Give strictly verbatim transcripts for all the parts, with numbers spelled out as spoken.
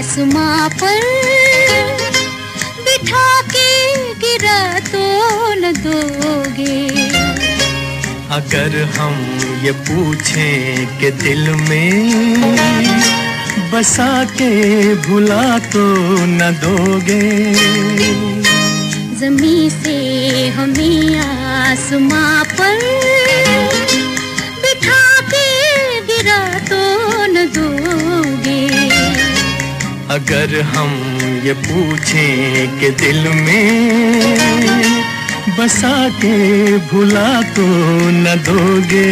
आसमां पर बिठा के गिरा तो न दोगे। अगर हम ये पूछें कि दिल में बसा के भुला तो न दोगे। ज़मीं से हमें आसमां पर बिठा के गिरा तो न दोगे। अगर हम ये पूछें कि दिल में बसा के भुला तो न दोगे।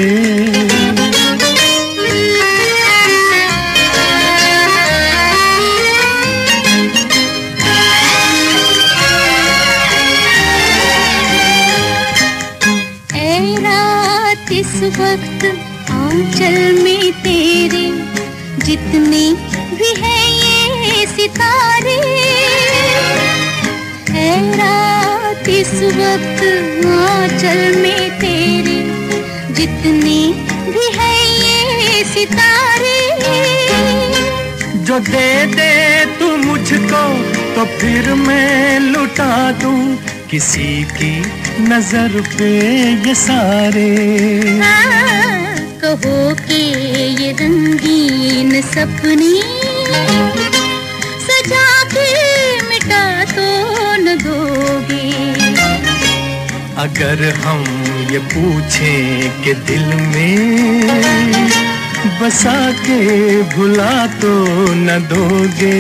इस वक्त आंचल में तेरे जितने भी हैं ये सितारे, ऐ रात इस वक्त आंचल में तेरे जितने भी हैं ये सितारे। जो दे दे तू मुझको तो फिर मैं लुटा दूं किसी की नजर पे ये सारे। कहो कि ये रंगीन सपने सजा के मिटा तो न दोगे। अगर हम ये पूछें कि दिल में बसा के भुला तो न दोगे।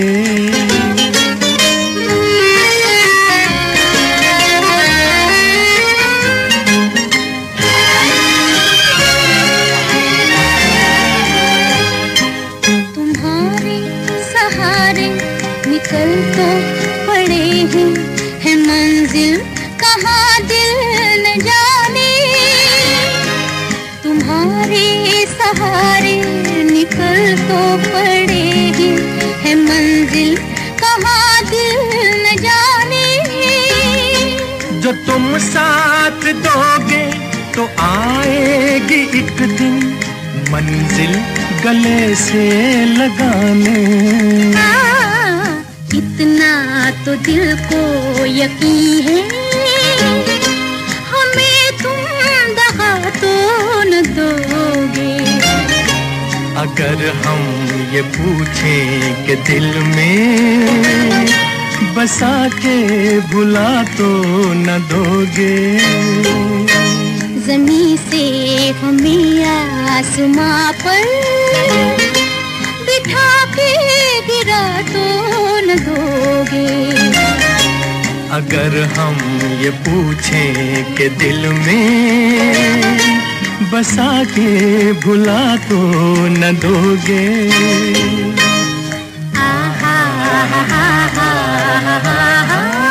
निकल तो पड़े हैं, है मंजिल कहाँ दिल न जाने। तुम्हारे सहारे निकल तो पड़े हैं, है मंजिल कहाँ दिल न जाने। जो तुम साथ दोगे तो आएगी एक दिन मंजिल गले से लगाने। इतना तो दिल को यकीन है, हमें तुम दगा तो न दोगे। अगर हम ये पूछें कि दिल में बसा के भुला तो न दोगे। ज़मीं से हमें आसमां पर बिठा के गिरा तो न दोगे। अगर हम ये पूछें कि दिल में बसा के भुला तो न दोगे। आहा, आहा, आहा, आहा, आहा।